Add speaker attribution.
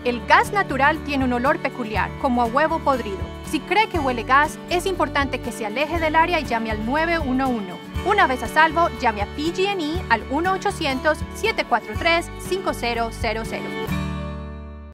Speaker 1: El gas natural tiene un olor peculiar, como a huevo podrido. Si cree que huele gas, es importante que se aleje del área y llame al 911. Una vez a salvo, llame a PG&E al 1-800-743-5000.